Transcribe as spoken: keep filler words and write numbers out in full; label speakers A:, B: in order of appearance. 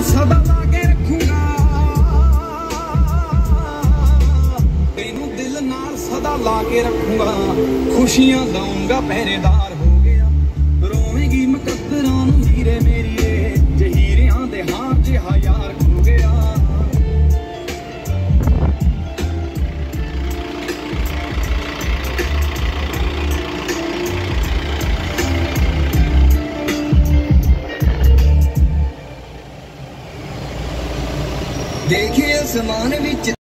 A: सदा लाके रखूंगा, तेनू दिल नाल सदा लाके रखूंगा, खुशियां लाऊंगा पहरेदार हो गया, रोवेगी मुकद्दरां नूं हीरे मेरीए, जे हीरियां दे हार जिहा यार खो गया। देखिए आसमान विच